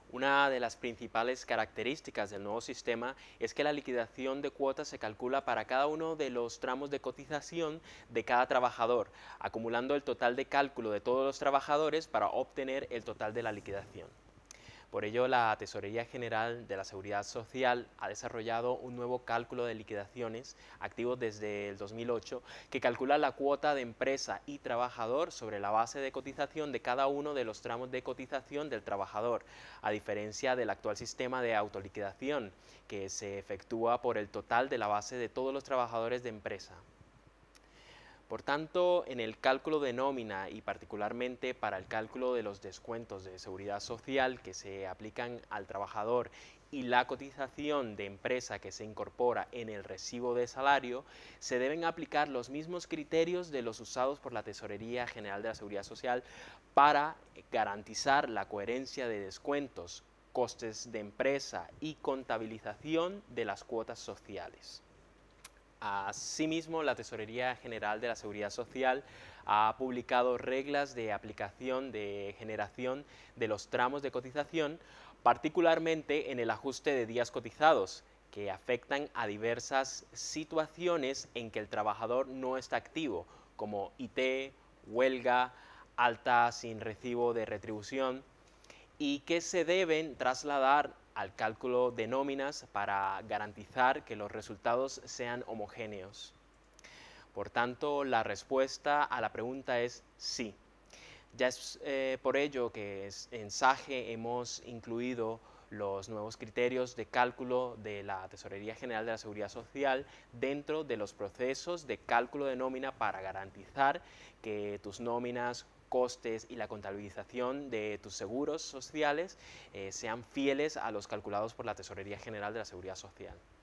Una de las principales características del nuevo sistema es que la liquidación de cuotas se calcula para cada uno de los tramos de cotización de cada trabajador, acumulando el total de cálculo de todos los trabajadores para obtener el total de la liquidación. Por ello, la Tesorería General de la Seguridad Social ha desarrollado un nuevo cálculo de liquidaciones activo desde el 2008 que calcula la cuota de empresa y trabajador sobre la base de cotización de cada uno de los tramos de cotización del trabajador, a diferencia del actual sistema de autoliquidación que se efectúa por el total de la base de todos los trabajadores de empresa. Por tanto, en el cálculo de nómina y particularmente para el cálculo de los descuentos de seguridad social que se aplican al trabajador y la cotización de empresa que se incorpora en el recibo de salario, se deben aplicar los mismos criterios de los usados por la Tesorería General de la Seguridad Social para garantizar la coherencia de descuentos, costes de empresa y contabilización de las cuotas sociales. Asimismo, la Tesorería General de la Seguridad Social ha publicado reglas de aplicación de generación de los tramos de cotización, particularmente en el ajuste de días cotizados, que afectan a diversas situaciones en que el trabajador no está activo, como IT, huelga, alta sin recibo de retribución, y que se deben trasladar al cálculo de nóminas para garantizar que los resultados sean homogéneos. Por tanto, la respuesta a la pregunta es sí. Ya es por ello que en SAGE hemos incluido los nuevos criterios de cálculo de la Tesorería General de la Seguridad Social dentro de los procesos de cálculo de nómina para garantizar que tus nóminas, costes y la contabilización de tus seguros sociales sean fieles a los calculados por la Tesorería General de la Seguridad Social.